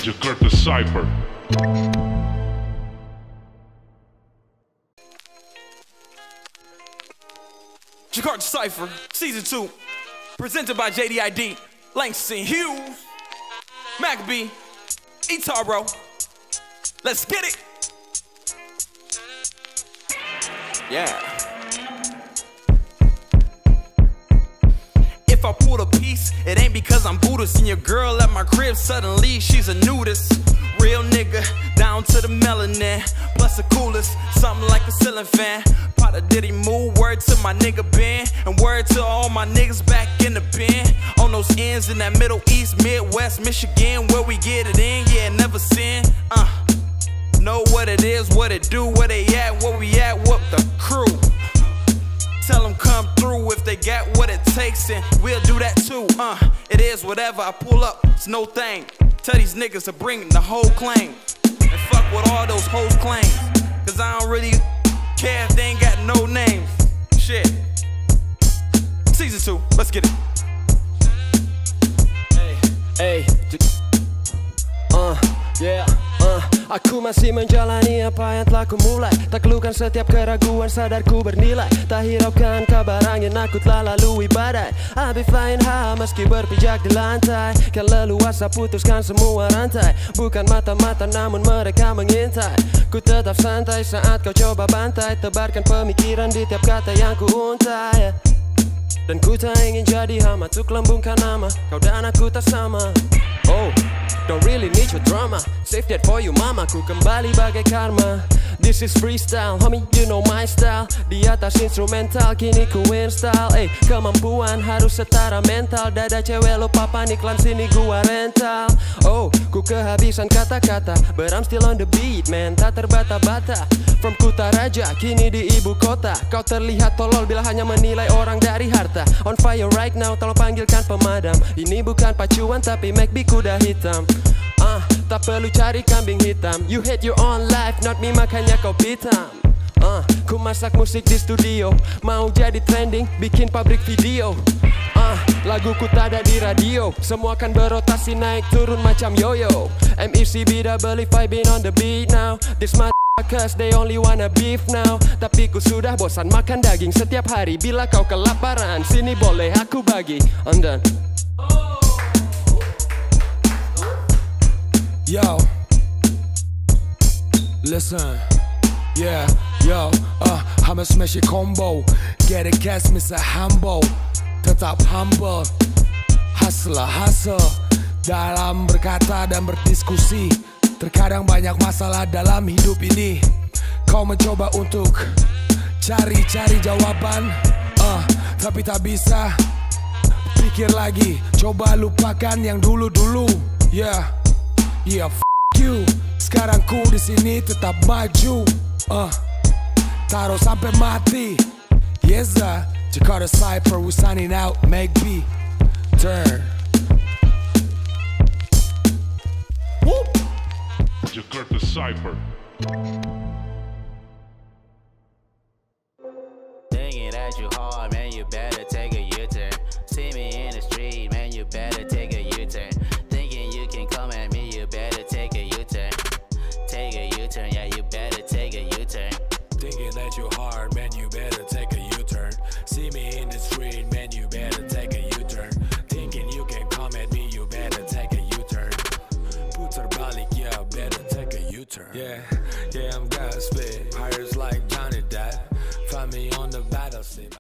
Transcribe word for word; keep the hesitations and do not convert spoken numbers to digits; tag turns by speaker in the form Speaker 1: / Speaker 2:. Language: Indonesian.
Speaker 1: JAKARTA CYPHER.
Speaker 2: JAKARTA CYPHER, Season two, presented by J D I D, Langston Hughes, Macbee, Itaro. Let's get it! Yeah. If I pull a piece, it ain't because I'm Buddhist. And your girl at my crib, suddenly she's a nudist. Real nigga, down to the melanin. Plus the coolest, something like a ceiling fan. Potter diddy move, word to my nigga Ben. And word to all my niggas back in the pen. On those ends in that Middle East, Midwest, Michigan, where we get it in, yeah, never sin. Uh, know what it is, what it do, where they at, where we at, what the crew. Tell them come through if they got what it takes, and we'll do that too. Uh, it is whatever, I pull up, it's no thing. Tell these niggas to bring the whole claim. And fuck with all those hoes claims, cause I don't really care if they ain't got no names. Shit. Season two, let's get it.
Speaker 3: Hey, hey, uh, yeah. Uh, aku masih menjalani apa yang telah ku mulai. Taklukkan setiap keraguan, sadarku bernilai. Tak hiraukan kabar angin, aku telah lalui badai. I'll be flying high meski berpijak di lantai. Kan leluasa putuskan semua rantai. Bukan mata-mata namun mereka mengintai. Ku tetap santai saat kau coba bantai. Tebarkan pemikiran di tiap kata yang ku untai. Dan ku tak ingin jadi hama untuk lambungkan nama kau dan aku tak sama. Oh, don't really need your drama. Save that for you mama. Ku kembali bagai karma. This is freestyle, homie, you know my style. Di atas instrumental, kini ku install. Eh, kemampuan harus setara mental. Dada cewek lupa panik, lan sini gua rental. Oh, ku kehabisan kata-kata, but I'm still on the beat, man. Tak terbata-bata. From Kutaraja, kini di ibu kota. Kau terlihat tolol bila hanya menilai orang dari harta. On fire right now, tolong panggilkan pemadam. Ini bukan pacuan tapi Macbee kuda hitam. Ah, uh, tak perlu cari kambing hitam. You hate your own life, not me, makanya kau pitam. Ah, uh, ku masak musik di studio. Mau jadi trending, bikin pabrik video. Ah, uh, laguku tak ada di radio. Semua kan berotasi naik turun macam yoyo. M E C B double if I been on the beat now. This motherfuckers they only wanna beef now. Tapi ku sudah bosan makan daging setiap hari. Bila kau kelaparan, sini boleh aku bagi. I'm done.
Speaker 4: Yo, listen, yeah, yo, uh, I'm a smash it combo. Get it, catch me, say humble. Tetap humble, hustler, hustle. Dalam berkata dan berdiskusi. Terkadang banyak masalah dalam hidup ini. Kau mencoba untuk cari-cari jawaban, uh, tapi tak bisa. Pikir lagi, coba lupakan yang dulu-dulu. Yeah. Yeah, f*** you. Sekarang ku di sini tetap maju. Uh, taruh sampai mati. Yes, uh, JAKARTA CYPHER, we signing out. Macbee, turn. Woo!
Speaker 1: JAKARTA CYPHER.
Speaker 5: Thinking that you hard, man, you better take a U-turn. See me in the street, man, you better take a U-turn. Thinking you can come at me, you better take a U-turn. Take a U-turn, yeah, you better take a U-turn.
Speaker 4: Thinking that you hard, man, you better take a U-turn. See me in the street, man, you better take a U-turn. Thinking you can come at me, you better take a U-turn. Putar balik, yeah, better take a U-turn. Yeah, yeah, I'm gonna spit. Pirates like Johnny Depp. Find me on the battle scene.